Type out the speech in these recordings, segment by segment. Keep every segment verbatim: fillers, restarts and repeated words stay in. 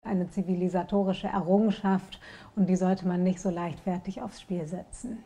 eine zivilisatorische Errungenschaft und die sollte man nicht so leichtfertig aufs Spiel setzen.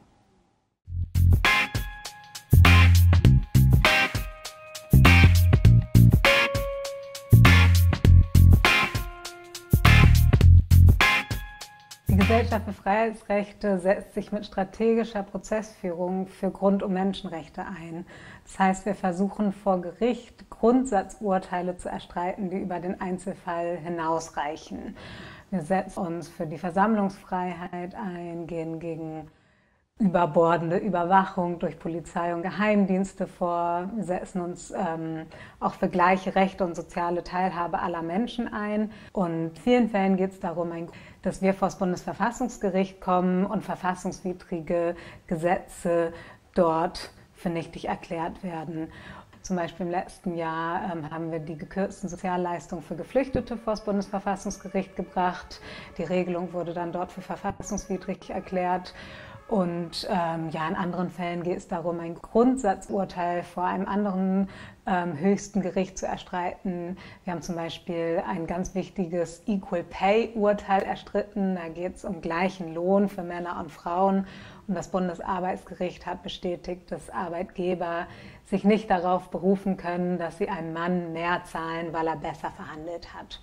Die Gesellschaft für Freiheitsrechte setzt sich mit strategischer Prozessführung für Grund- und Menschenrechte ein. Das heißt, wir versuchen vor Gericht Grundsatzurteile zu erstreiten, die über den Einzelfall hinausreichen. Wir setzen uns für die Versammlungsfreiheit ein, gehen gegen überbordende Überwachung durch Polizei und Geheimdienste vor. Wir setzen uns ähm, auch für gleiche Rechte und soziale Teilhabe aller Menschen ein. Und in vielen Fällen geht es darum, dass wir vor das Bundesverfassungsgericht kommen und verfassungswidrige Gesetze dort für nichtig erklärt werden. Zum Beispiel im letzten Jahr ähm, haben wir die gekürzten Sozialleistungen für Geflüchtete vor das Bundesverfassungsgericht gebracht. Die Regelung wurde dann dort für verfassungswidrig erklärt. Und ähm, ja, in anderen Fällen geht es darum, ein Grundsatzurteil vor einem anderen ähm, höchsten Gericht zu erstreiten. Wir haben zum Beispiel ein ganz wichtiges Equal Pay Urteil erstritten. Da geht es um gleichen Lohn für Männer und Frauen. Und das Bundesarbeitsgericht hat bestätigt, dass Arbeitgeber sich nicht darauf berufen können, dass sie einem Mann mehr zahlen, weil er besser verhandelt hat.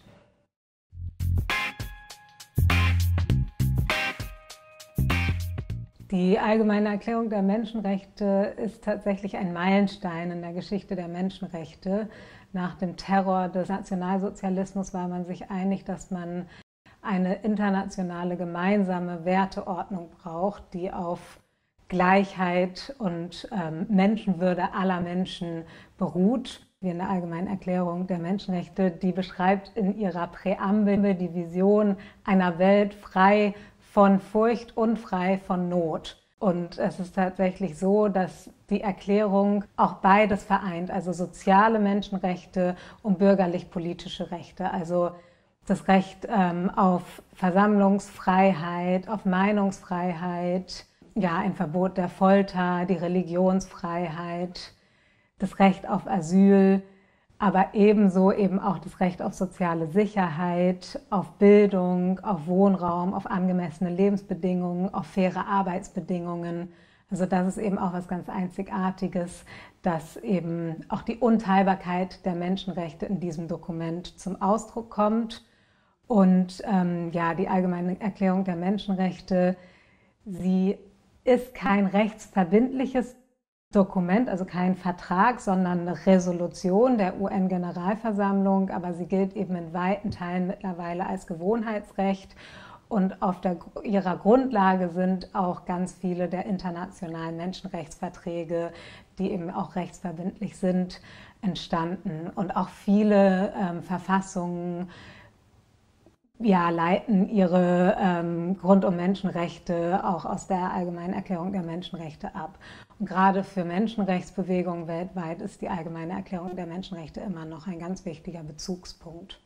Die Allgemeine Erklärung der Menschenrechte ist tatsächlich ein Meilenstein in der Geschichte der Menschenrechte. Nach dem Terror des Nationalsozialismus war man sich einig, dass man eine internationale gemeinsame Werteordnung braucht, die auf Gleichheit und ähm, Menschenwürde aller Menschen beruht. Wie in der Allgemeinen Erklärung der Menschenrechte, die beschreibt in ihrer Präambel die Vision einer Welt frei von Furcht und frei von Not. Und es ist tatsächlich so, dass die Erklärung auch beides vereint, also soziale Menschenrechte und bürgerlich-politische Rechte. Also das Recht ähm, auf Versammlungsfreiheit, auf Meinungsfreiheit, ja, ein Verbot der Folter, die Religionsfreiheit, das Recht auf Asyl, aber ebenso eben auch das Recht auf soziale Sicherheit, auf Bildung, auf Wohnraum, auf angemessene Lebensbedingungen, auf faire Arbeitsbedingungen. Also das ist eben auch was ganz Einzigartiges, dass eben auch die Unteilbarkeit der Menschenrechte in diesem Dokument zum Ausdruck kommt. Und ähm, ja, die Allgemeine Erklärung der Menschenrechte, sie ist kein rechtsverbindliches Dokument, also kein Vertrag, sondern eine Resolution der U N-Generalversammlung, aber sie gilt eben in weiten Teilen mittlerweile als Gewohnheitsrecht und auf der, ihrer Grundlage sind auch ganz viele der internationalen Menschenrechtsverträge, die eben auch rechtsverbindlich sind, entstanden. Und auch viele ähm, Verfassungen ja, leiten ihre ähm, Grund- und Menschenrechte auch aus der Allgemeinen Erklärung der Menschenrechte ab. Und gerade für Menschenrechtsbewegungen weltweit ist die Allgemeine Erklärung der Menschenrechte immer noch ein ganz wichtiger Bezugspunkt.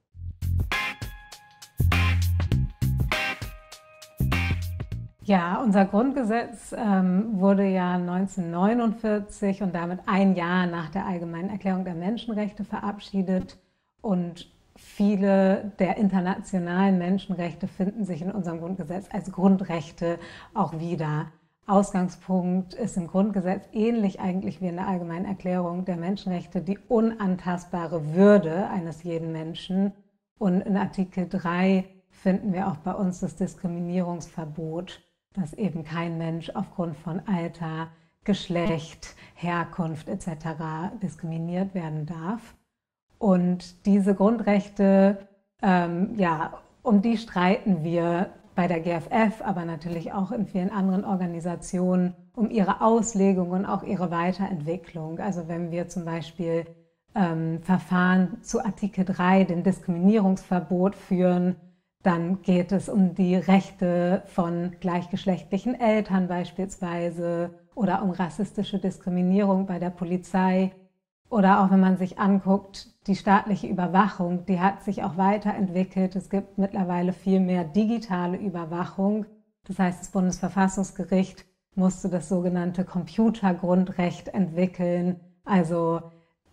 Ja, unser Grundgesetz ähm, wurde ja neunzehnhundertneunundvierzig und damit ein Jahr nach der Allgemeinen Erklärung der Menschenrechte verabschiedet. Und viele der internationalen Menschenrechte finden sich in unserem Grundgesetz als Grundrechte auch wieder. Ausgangspunkt ist im Grundgesetz ähnlich eigentlich wie in der Allgemeinen Erklärung der Menschenrechte die unantastbare Würde eines jeden Menschen. Und in Artikel drei finden wir auch bei uns das Diskriminierungsverbot, dass eben kein Mensch aufgrund von Alter, Geschlecht, Herkunft et cetera diskriminiert werden darf. Und diese Grundrechte, ähm, ja, um die streiten wir bei der G F F, aber natürlich auch in vielen anderen Organisationen, um ihre Auslegung und auch ihre Weiterentwicklung. Also wenn wir zum Beispiel ähm, Verfahren zu Artikel drei, dem Diskriminierungsverbot, führen, dann geht es um die Rechte von gleichgeschlechtlichen Eltern beispielsweise oder um rassistische Diskriminierung bei der Polizei. Oder auch wenn man sich anguckt, die staatliche Überwachung, die hat sich auch weiterentwickelt. Es gibt mittlerweile viel mehr digitale Überwachung. Das heißt, das Bundesverfassungsgericht musste das sogenannte Computergrundrecht entwickeln. Also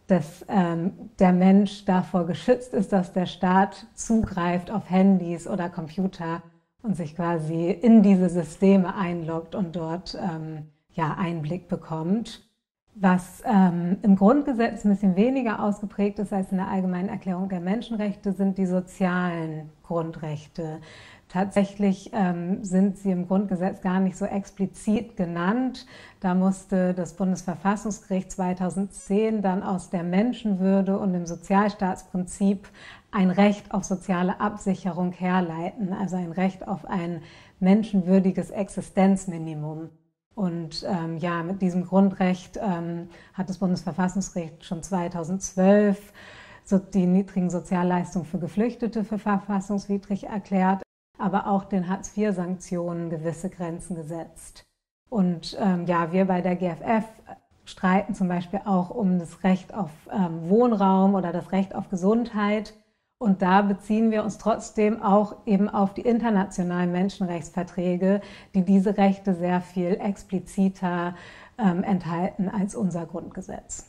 dass ähm, der Mensch davor geschützt ist, dass der Staat zugreift auf Handys oder Computer und sich quasi in diese Systeme einloggt und dort ähm, ja, Einblick bekommt. Was ähm, im Grundgesetz ein bisschen weniger ausgeprägt ist als in der Allgemeinen Erklärung der Menschenrechte, sind die sozialen Grundrechte. Tatsächlich ähm, sind sie im Grundgesetz gar nicht so explizit genannt. Da musste das Bundesverfassungsgericht zweitausendzehn dann aus der Menschenwürde und dem Sozialstaatsprinzip ein Recht auf soziale Absicherung herleiten, also ein Recht auf ein menschenwürdiges Existenzminimum. Und ähm, ja, mit diesem Grundrecht ähm, hat das Bundesverfassungsgericht schon zweitausendzwölf so die niedrigen Sozialleistungen für Geflüchtete für verfassungswidrig erklärt, aber auch den Hartz vier Sanktionen gewisse Grenzen gesetzt. Und ähm, ja, wir bei der G F F streiten zum Beispiel auch um das Recht auf ähm, Wohnraum oder das Recht auf Gesundheit. Und da beziehen wir uns trotzdem auch eben auf die internationalen Menschenrechtsverträge, die diese Rechte sehr viel expliziter ähm, enthalten als unser Grundgesetz.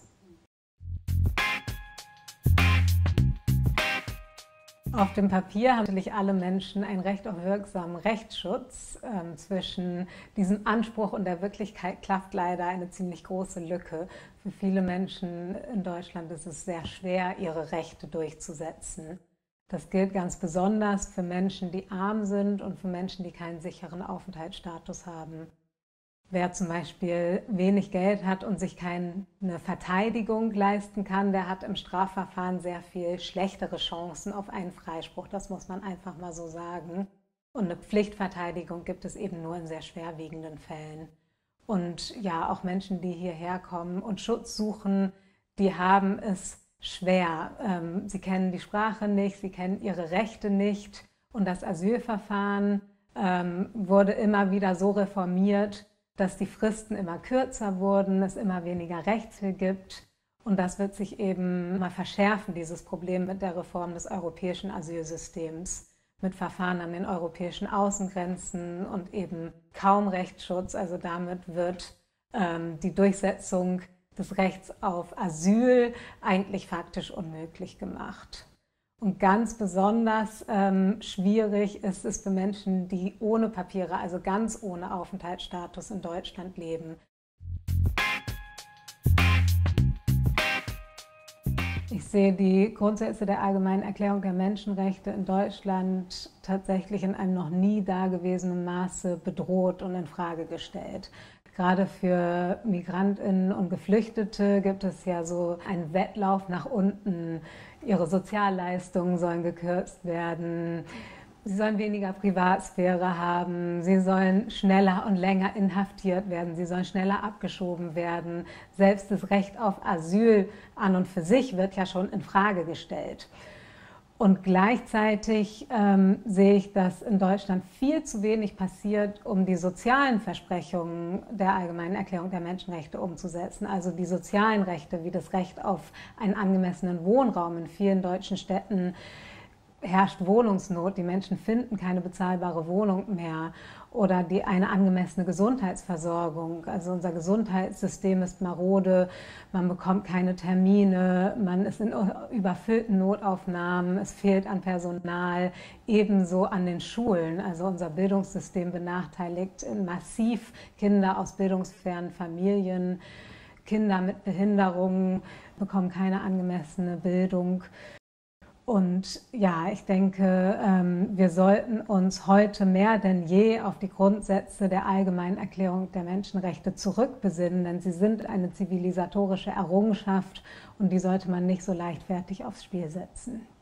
Auf dem Papier haben natürlich alle Menschen ein Recht auf wirksamen Rechtsschutz. Ähm, zwischen diesem Anspruch und der Wirklichkeit klafft leider eine ziemlich große Lücke. Für viele Menschen in Deutschland ist es sehr schwer, ihre Rechte durchzusetzen. Das gilt ganz besonders für Menschen, die arm sind und für Menschen, die keinen sicheren Aufenthaltsstatus haben. Wer zum Beispiel wenig Geld hat und sich keine Verteidigung leisten kann, der hat im Strafverfahren sehr viel schlechtere Chancen auf einen Freispruch. Das muss man einfach mal so sagen. Und eine Pflichtverteidigung gibt es eben nur in sehr schwerwiegenden Fällen. Und ja, auch Menschen, die hierher kommen und Schutz suchen, die haben es schwer. Sie kennen die Sprache nicht, sie kennen ihre Rechte nicht. Und das Asylverfahren wurde immer wieder so reformiert, dass die Fristen immer kürzer wurden, es immer weniger Rechtshilfe gibt. Und das wird sich eben mal verschärfen, dieses Problem mit der Reform des europäischen Asylsystems, mit Verfahren an den europäischen Außengrenzen und eben kaum Rechtsschutz. Also damit wird ähm, die Durchsetzung des Rechts auf Asyl eigentlich faktisch unmöglich gemacht. Und ganz besonders ähm, schwierig ist es für Menschen, die ohne Papiere, also ganz ohne Aufenthaltsstatus in Deutschland leben. Ich sehe die Grundsätze der Allgemeinen Erklärung der Menschenrechte in Deutschland tatsächlich in einem noch nie dagewesenen Maße bedroht und in Frage gestellt. Gerade für MigrantInnen und Geflüchtete gibt es ja so einen Wettlauf nach unten. Ihre Sozialleistungen sollen gekürzt werden, sie sollen weniger Privatsphäre haben, sie sollen schneller und länger inhaftiert werden, sie sollen schneller abgeschoben werden. Selbst das Recht auf Asyl an und für sich wird ja schon in Frage gestellt. Und gleichzeitig ähm, sehe ich, dass in Deutschland viel zu wenig passiert, um die sozialen Versprechungen der Allgemeinen Erklärung der Menschenrechte umzusetzen. Also die sozialen Rechte, wie das Recht auf einen angemessenen Wohnraum. In vielen deutschen Städten herrscht Wohnungsnot, die Menschen finden keine bezahlbare Wohnung mehr. Oder die, eine angemessene Gesundheitsversorgung. Also unser Gesundheitssystem ist marode, man bekommt keine Termine, man ist in überfüllten Notaufnahmen, es fehlt an Personal, ebenso an den Schulen. Also unser Bildungssystem benachteiligt massiv Kinder aus bildungsfernen Familien. Kinder mit Behinderungen bekommen keine angemessene Bildung. Und ja, ich denke, wir sollten uns heute mehr denn je auf die Grundsätze der Allgemeinen Erklärung der Menschenrechte zurückbesinnen, denn sie sind eine zivilisatorische Errungenschaft und die sollte man nicht so leichtfertig aufs Spiel setzen.